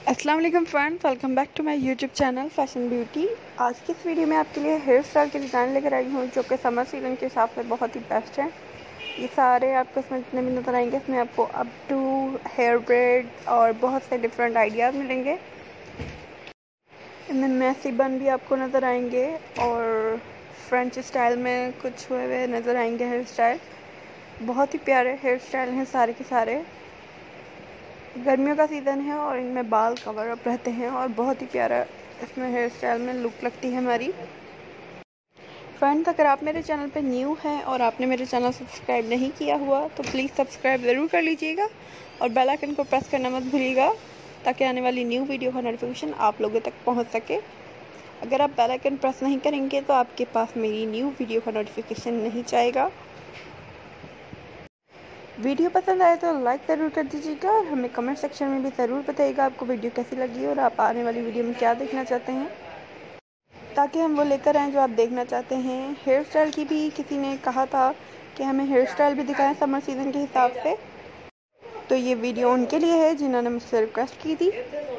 अस्सलाम वालेकुम friends, welcome back to my YouTube channel fashion beauty. आज की इस वीडियो में आपके लिए हेयर स्टाइल के डिज़ाइन लेकर आई हूँ जो कि समर सीजन के हिसाब से बहुत ही बेस्ट है। ये सारे आपको इसमें जितने भी नज़र आएंगे इसमें आपको अप टू हेयर ब्रेड और बहुत से डिफरेंट आइडियाज़ मिलेंगे। इनमें मैसी बन भी आपको नज़र आएंगे और फ्रेंच स्टाइल में कुछ हुए हुए नज़र आएंगे हेयर स्टाइल। बहुत ही प्यारे हेयर स्टाइल हैं सारे के सारे। गर्मियों का सीज़न है और इनमें बाल कवर अप रहते हैं और बहुत ही प्यारा इसमें हेयर स्टाइल में लुक लगती है हमारी। फ्रेंड्स, अगर आप मेरे चैनल पर न्यू हैं और आपने मेरे चैनल सब्सक्राइब नहीं किया हुआ तो प्लीज़ सब्सक्राइब ज़रूर कर लीजिएगा और बेल आइकन को प्रेस करना मत भूलिएगा ताकि आने वाली न्यू वीडियो का नोटिफिकेशन आप लोगों तक पहुँच सके। अगर आप बेल आइकन प्रेस नहीं करेंगे तो आपके पास मेरी न्यू वीडियो का नोटिफिकेशन नहीं जाएगा। वीडियो पसंद आए तो लाइक ज़रूर कर दीजिएगा और हमें कमेंट सेक्शन में भी ज़रूर बताइएगा आपको वीडियो कैसी लगी और आप आने वाली वीडियो में क्या देखना चाहते हैं ताकि हम वो लेकर आएँ जो आप देखना चाहते हैं। हेयर स्टाइल की भी किसी ने कहा था कि हमें हेयर स्टाइल भी दिखाएं समर सीज़न के हिसाब से, तो ये वीडियो उनके लिए है जिन्होंने मुझसे रिक्वेस्ट की थी।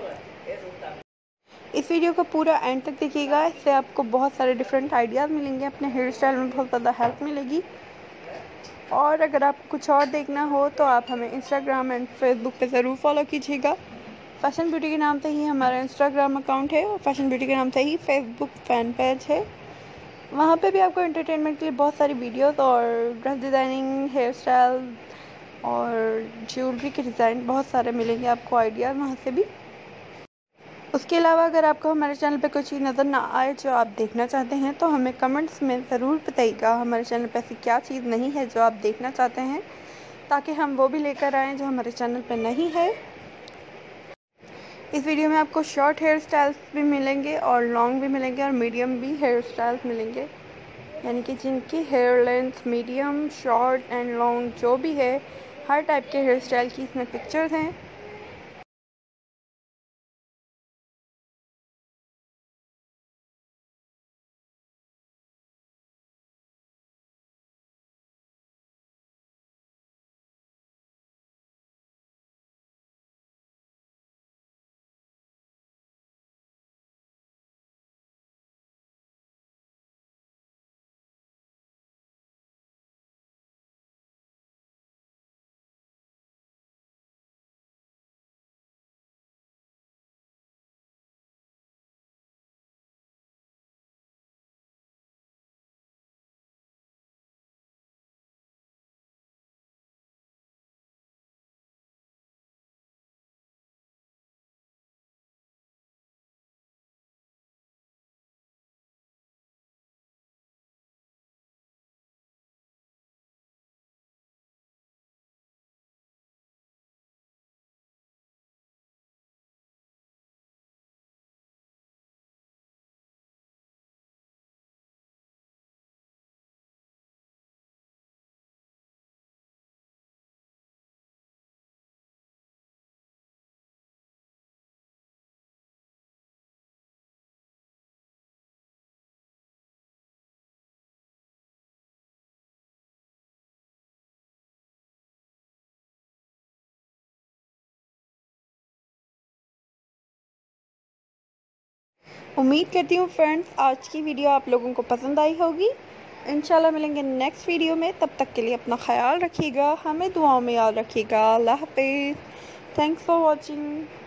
इस वीडियो को पूरा एंड तक देखिएगा, इससे आपको बहुत सारे डिफरेंट आइडियाज़ मिलेंगे, अपने हेयर स्टाइल में बहुत ज़्यादा हेल्प मिलेगी। और अगर आपको कुछ और देखना हो तो आप हमें इंस्टाग्राम एंड फेसबुक पे ज़रूर फॉलो कीजिएगा। फैशन ब्यूटी के नाम से ही हमारा इंस्टाग्राम अकाउंट है और फैशन ब्यूटी के नाम से ही फेसबुक फ़ैन पेज है। वहाँ पे भी आपको एंटरटेनमेंट के लिए बहुत सारी वीडियोस और ड्रेस डिज़ाइनिंग, हेयर स्टाइल और ज्वेलरी के डिज़ाइन बहुत सारे मिलेंगे आपको आइडियाज़ वहाँ से भी। उसके अलावा अगर आपको हमारे चैनल पे कोई चीज़ नज़र ना आए जो आप देखना चाहते हैं तो हमें कमेंट्स में ज़रूर बताइएगा हमारे चैनल पे ऐसी क्या चीज़ नहीं है जो आप देखना चाहते हैं ताकि हम वो भी लेकर आएँ जो हमारे चैनल पे नहीं है। इस वीडियो में आपको शॉर्ट हेयर स्टाइल्स भी मिलेंगे और लॉन्ग भी मिलेंगे और मीडियम भी हेयर स्टाइल्स मिलेंगे, यानी कि जिनकी hair length medium, short and long जो भी है हर टाइप के हेयर स्टाइल की इसमें पिक्चर्स हैं। उम्मीद करती हूँ फ्रेंड्स आज की वीडियो आप लोगों को पसंद आई होगी। इंशाल्लाह मिलेंगे नेक्स्ट वीडियो में, तब तक के लिए अपना ख्याल रखिएगा, हमें दुआओं में याद रखिएगा। अल्लाह हाफिज़। Thanks for watching.